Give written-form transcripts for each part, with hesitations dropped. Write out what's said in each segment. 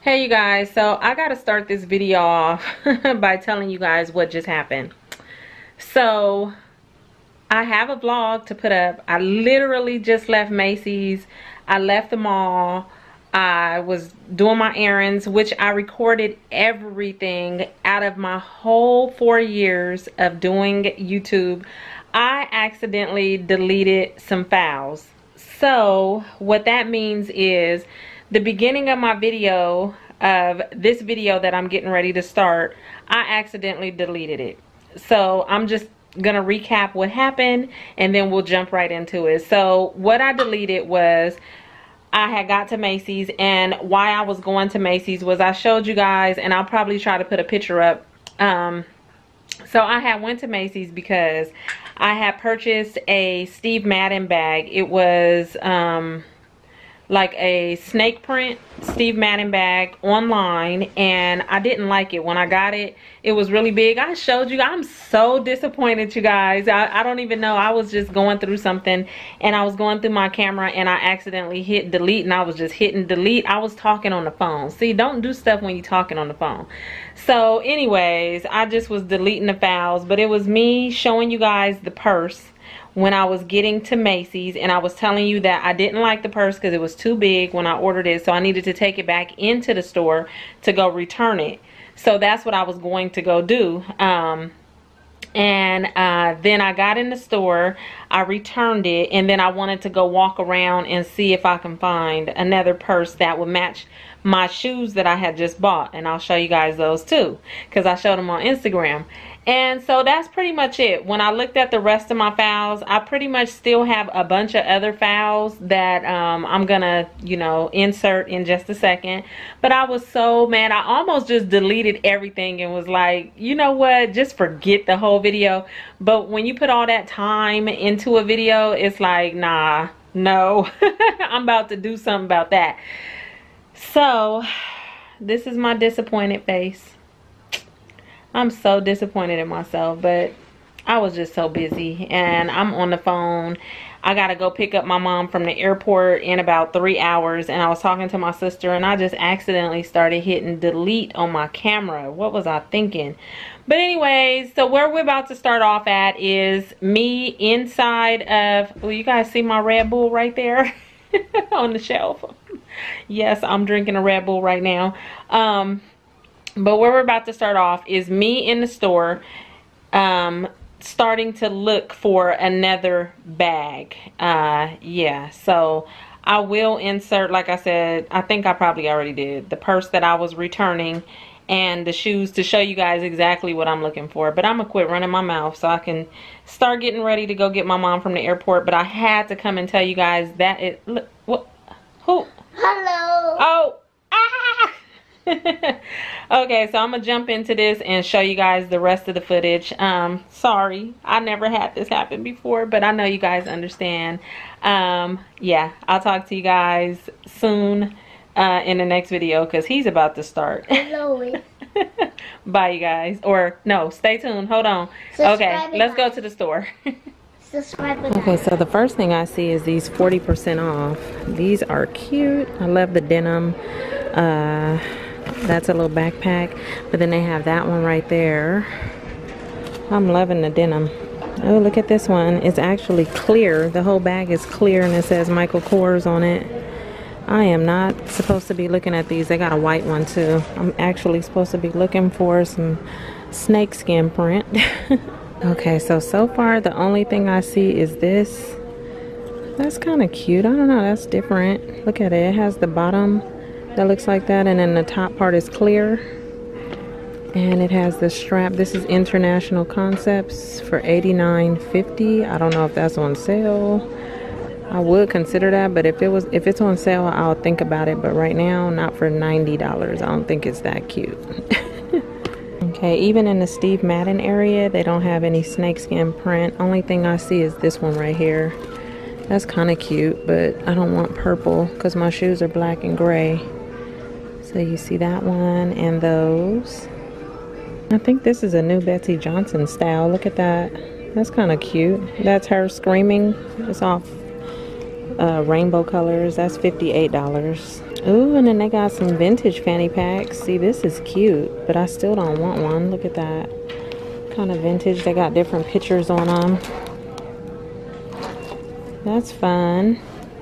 Hey you guys, so I gotta start this video off by telling you guys what just happened. So I have a vlog to put up. I literally just left Macy's. I left the mall. I was doing my errands, which I recorded everything out of my whole 4 years of doing YouTube. I accidentally deleted some files. So what that means is the beginning of my video, of this video that I'm getting ready to start, I accidentally deleted it. So I'm just gonna recap what happened and then we'll jump right into it. So what I deleted was, I had got to Macy's, and why I was going to Macy's was I showed you guys, and I'll probably try to put a picture up. So I had went to Macy's because I had purchased a Steve Madden bag. It was like a snake print Steve Madden bag online, and I didn't like it when I got it. It was really big. I showed you. I'm so disappointed, you guys. I don't even know. I was just going through something, and I was going through my camera, and I accidentally hit delete, and I was just hitting delete. I was talking on the phone. See, don't do stuff when you're talking on the phone. So anyways, I just was deleting the files, but it was me showing you guys the purse when I was getting to Macy's, and I was telling you that I didn't like the purse because it was too big when I ordered it, so I needed to take it back into the store to go return it. So that's what I was going to go do. Then I got in the store, I returned it, and then I wanted to go walk around and see if I can find another purse that would match my shoes that I had just bought, and I'll show you guys those too because I showed them on Instagram. And so that's pretty much it. When I looked at the rest of my files, I pretty much still have a bunch of other files that I'm gonna, you know, insert in just a second. But I was so mad. I almost just deleted everything and was like, you know what, just forget the whole video. But when you put all that time into a video, it's like, nah, no, I'm about to do something about that. So this is my disappointed face. I'm so disappointed in myself, but I was just so busy, and I'm on the phone. I gotta go pick up my mom from the airport in about 3 hours, and I was talking to my sister, and I just accidentally started hitting delete on my camera. What was I thinking? But anyways, so where we're about to start off at is me inside of, well, you guys see my Red Bull right there on the shelf. Yes, I'm drinking a Red Bull right now. But where we're about to start off is me in the store, starting to look for another bag. Yeah, so I will insert, like I said, I think I probably already did, the purse that I was returning and the shoes to show you guys exactly what I'm looking for. But I'm gonna quit running my mouth so I can start getting ready to go get my mom from the airport. But I had to come and tell you guys that it, look, what, who? Hello. Oh, ah! Okay, so I'm gonna jump into this and show you guys the rest of the footage. Sorry, I never had this happen before, but I know you guys understand. Yeah, I'll talk to you guys soon in the next video because he's about to start. Hello. Bye, you guys. Or no, stay tuned. Hold on. Okay, let's go to the store. Okay, so the first thing I see is these 40% off. These are cute. I love the denim. That's a little backpack, but then they have that one right there. I'm loving the denim. Oh, look at this one. It's actually clear. The whole bag is clear, and it says Michael Kors on it. I am not supposed to be looking at these. They got a white one too. I'm actually supposed to be looking for some snakeskin print. Okay, so far the only thing I see is this. That's kind of cute. I don't know, that's different. Look at it. It has the bottom that looks like that, and then the top part is clear, and it has the strap. This is International Concepts for $89.50. I don't know if that's on sale. I would consider that, but if it's on sale, I'll think about it. But right now, not for $90. I don't think it's that cute. Okay, even in the Steve Madden area, they don't have any snakeskin print. Only thing I see is this one right here. That's kind of cute, but I don't want purple because my shoes are black and gray. So you see that one and those. I think this is a new Betsey Johnson style. Look at that. That's kind of cute. That's her screaming. It's off rainbow colors. That's $58. Ooh, and then they got some vintage fanny packs. See, this is cute, but I still don't want one. Look at that. Kind of vintage. They got different pictures on them. That's fun.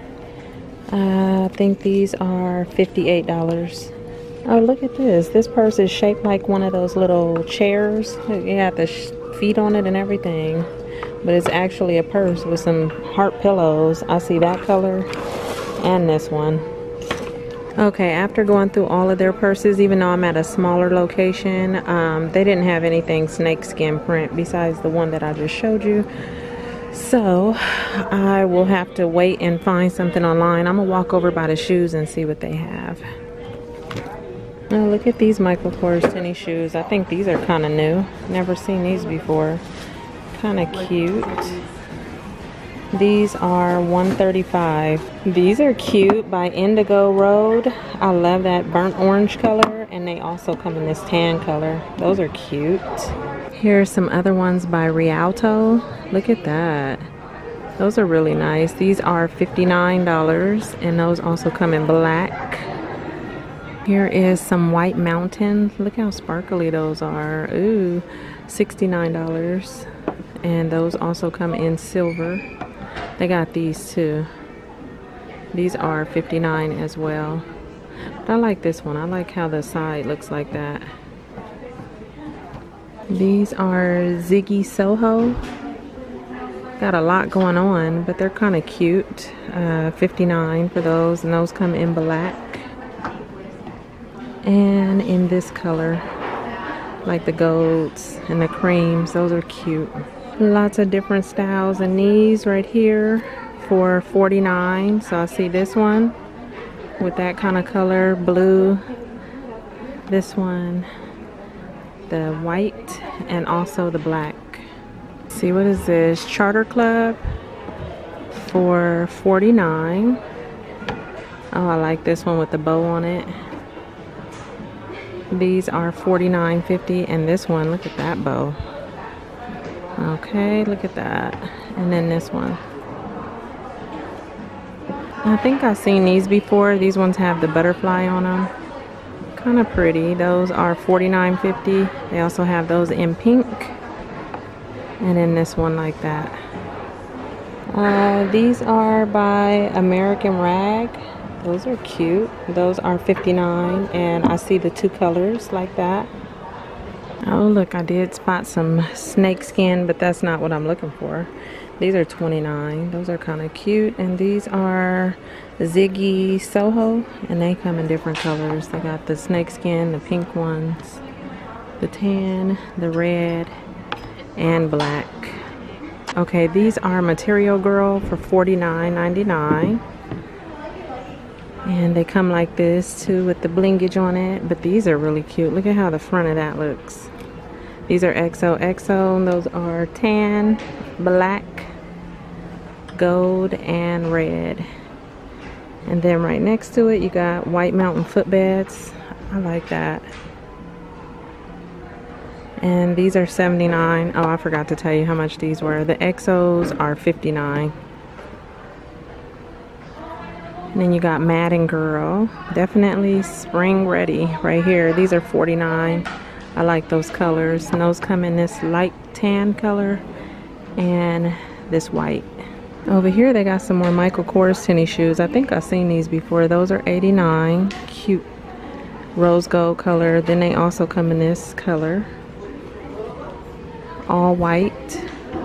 I think these are $58. Oh, look at this. This purse is shaped like one of those little chairs. You got the feet on it and everything. But it's actually a purse with some heart pillows. I see that color and this one. Okay, after going through all of their purses, even though I'm at a smaller location, they didn't have anything snakeskin print besides the one that I just showed you. So I will have to wait and find something online. I'm gonna walk over by the shoes and see what they have. Oh, look at these Michael Kors tennis shoes. I think these are kind of new. Never seen these before. Kind of cute. These are $135. These are cute by Indigo Road. I love that burnt orange color, and they also come in this tan color. Those are cute. Here's some other ones by Rialto. Look at that. Those are really nice. These are $59, and those also come in black. Here is some White Mountain. Look how sparkly those are. Ooh, $69. And those also come in silver. They got these too. These are $59 as well. But I like this one. I like how the side looks like that. These are Ziggy Soho. Got a lot going on, but they're kind of cute. $59 for those, and those come in black. And in this color, like the golds and the creams. Those are cute. Lots of different styles, and these right here for $49. So I see this one with that kind of color, blue. This one, the white, and also the black. See, what is this? Charter Club for $49. Oh, I like this one with the bow on it. These are $49.50, and this one, look at that bow. Okay, look at that. And then this one. I think I've seen these before. These ones have the butterfly on them. Kind of pretty. Those are $49.50. They also have those in pink. And then this one like that. These are by American Rag. Those are cute. Those are $59, and I see the two colors like that. Oh, look, I did spot some snakeskin, but that's not what I'm looking for. These are $29. Those are kind of cute, and these are Ziggy Soho, and they come in different colors. They got the snakeskin, the pink ones, the tan, the red, and black. Okay, these are Material Girl for $49.99. And they come like this too with the blingage on it, but these are really cute. Look at how the front of that looks. These are XOXO, and those are tan, black, gold, and red. And then right next to it you got White Mountain footbeds. I like that. And these are $79. Oh, I forgot to tell you how much these were. The XOs are $59. And then you got Madden Girl. Definitely spring ready right here. These are $49. I like those colors. And those come in this light tan color and this white. Over here they got some more Michael Kors tennis shoes. I think I've seen these before. Those are $89. Cute rose gold color. Then they also come in this color. All white.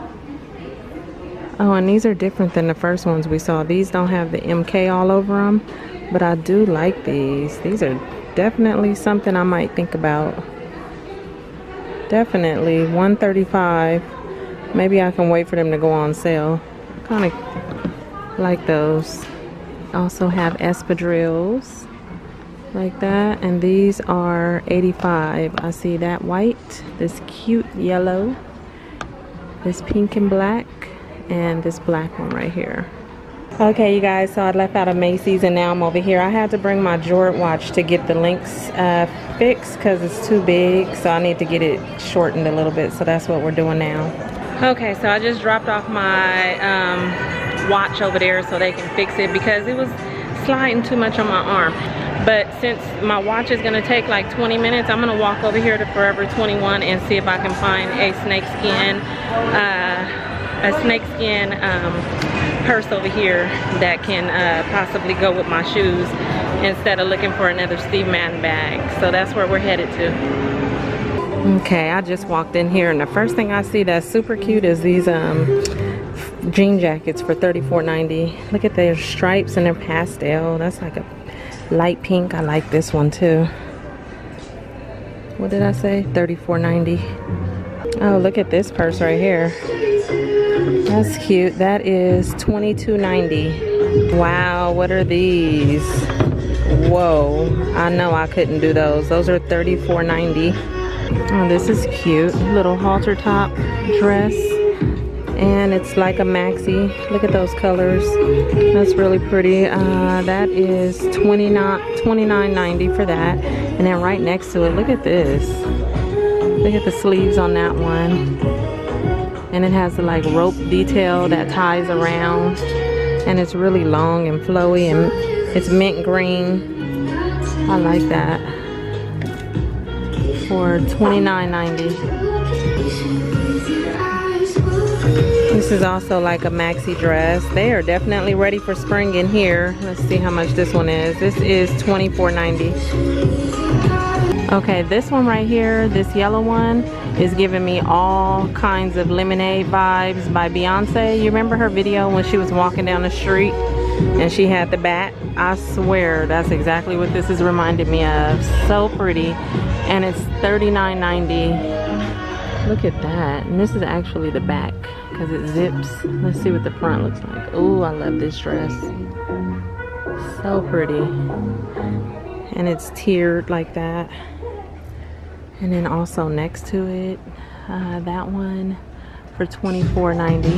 Oh, and these are different than the first ones we saw. These don't have the MK all over them, but I do like these. These are definitely something I might think about. Definitely $135. Maybe I can wait for them to go on sale. Kind of like those. Also have espadrilles like that, and these are $85. I see that white, this cute yellow, this pink and black, and this black one right here. Okay, you guys, so I left out of Macy's and now I'm over here. I had to bring my Jordan watch to get the links fixed because it's too big, so I need to get it shortened a little bit, so that's what we're doing now. Okay, so I just dropped off my watch over there so they can fix it because it was sliding too much on my arm. But since my watch is gonna take like 20 minutes, I'm gonna walk over here to Forever 21 and see if I can find a snakeskin purse over here that can possibly go with my shoes instead of looking for another Steve Madden bag. So that's where we're headed to. Okay, I just walked in here and the first thing I see that's super cute is these jean jackets for $34.90. Look at their stripes and their pastel. That's like a light pink. I like this one too. What did I say? $34.90. Oh, look at this purse right here. That's cute. That is $22.90. Wow, what are these? Whoa, I know I couldn't do those. Those are $34.90. Oh, this is cute. Little halter top dress. And it's like a maxi. Look at those colors. That's really pretty. That is $29.90 for that. And then right next to it, look at this. Look at the sleeves on that one. And it has the like rope detail that ties around. And it's really long and flowy and it's mint green. I like that. For $29.90. This is also like a maxi dress. They are definitely ready for spring in here. Let's see how much this one is. This is $24.90. Okay, this one right here, this yellow one, is giving me all kinds of Lemonade vibes by Beyonce. You remember her video when she was walking down the street and she had the bat? I swear that's exactly what this is reminding me of. So pretty. And it's $39.90. Look at that. And this is actually the back because it zips. Let's see what the front looks like. Oh, I love this dress. So pretty. And it's tiered like that. And then also next to it, that one for $24.90.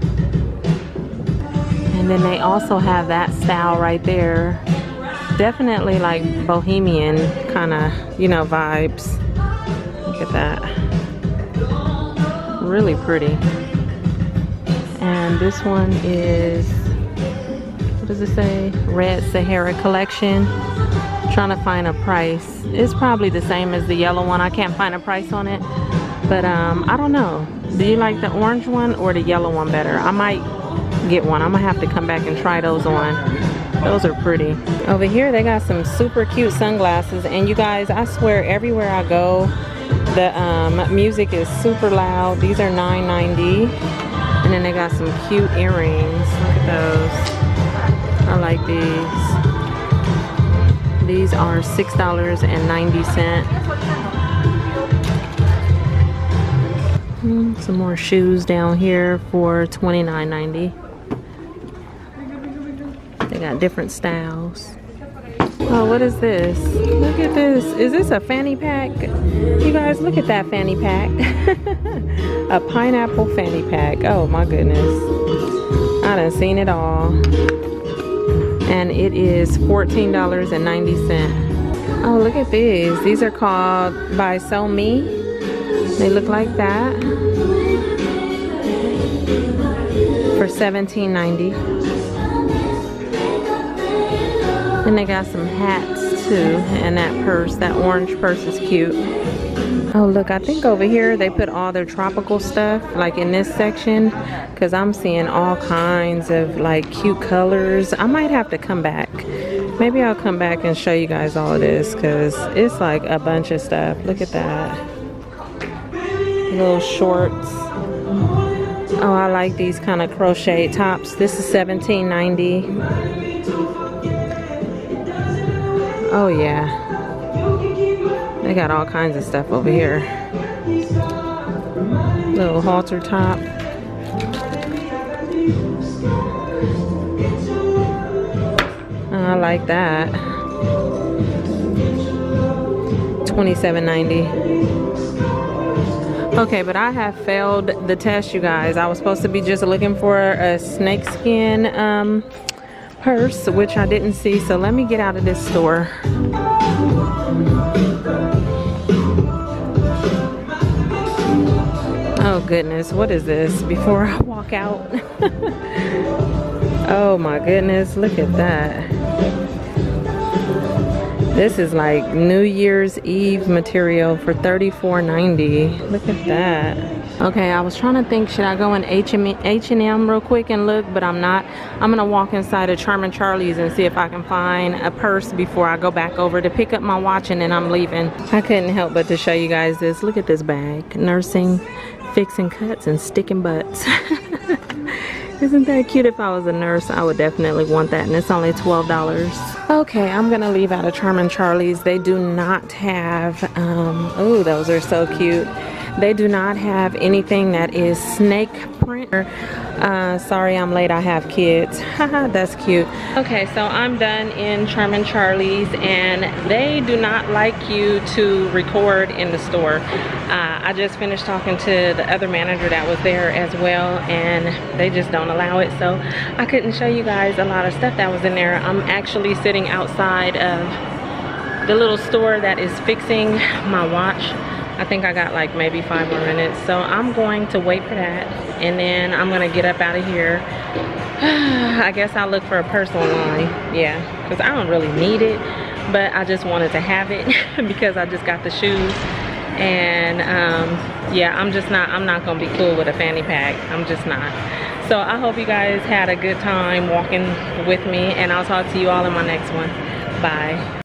And then they also have that style right there. Definitely like bohemian kind of, you know, vibes. Look at that. Really pretty. And this one is, what does it say? Red Sahara Collection. Trying to find a price. It's probably the same as the yellow one. I can't find a price on it. But I don't know. Do you like the orange one or the yellow one better? I might get one. I'm gonna have to come back and try those on. Those are pretty. Over here they got some super cute sunglasses, and you guys, I swear everywhere I go the music is super loud. These are $9.90. And then they got some cute earrings. Look at those. I like these. These are $6.90. Some more shoes down here for $29.90. They got different styles. Oh, what is this? Look at this. Is this a fanny pack? You guys, look at that fanny pack. A pineapple fanny pack. Oh my goodness. I done seen it all. And it is $14.90. Oh, look at these. These are called by So Me. They look like that. For $17.90. And they got some hats too. And that purse, that orange purse is cute. Oh look, I think over here they put all their tropical stuff like in this section, because I'm seeing all kinds of like cute colors. I might have to come back. Maybe I'll come back and show you guys all of this, because it's like a bunch of stuff. Look at that. Little shorts. Oh, I like these kind of crochet tops. This is $17.90. Oh yeah. They got all kinds of stuff over here. Little halter top. I like that. $27.90. Okay, but I have failed the test, you guys. I was supposed to be just looking for a snakeskin purse, which I didn't see. So let me get out of this store. Oh goodness, what is this? Before I walk out. Oh my goodness, look at that. This is like New Year's Eve material for $34.90. Look at that. Okay, I was trying to think, should I go in H&M real quick and look, but I'm not. I'm gonna walk inside of Charming Charlie's and see if I can find a purse before I go back over to pick up my watch, and then I'm leaving. I couldn't help but to show you guys this. Look at this bag. Nursing, fixing cuts, and sticking butts. Isn't that cute? If I was a nurse, I would definitely want that, and it's only $12. Okay, I'm gonna leave out of Charming Charlie's. They do not have, oh, those are so cute. They do not have anything that is snake print. Sorry I'm late, I have kids. Haha, that's cute. Okay, so I'm done in Charming Charlie's, and they do not like you to record in the store. I just finished talking to the other manager that was there as well, and they just don't allow it. So I couldn't show you guys a lot of stuff that was in there. I'm actually sitting outside of the little store that is fixing my watch. I think I got like maybe 5 more minutes. So I'm going to wait for that, and then I'm gonna get up out of here. I guess I'll look for a purse online. Yeah, because I don't really need it, but I just wanted to have it because I just got the shoes. And yeah, I'm not gonna be cool with a fanny pack. I'm just not. So I hope you guys had a good time walking with me, and I'll talk to you all in my next one. Bye.